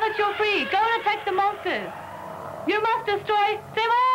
that you're free. Go and attack the monsters. You must destroy them all.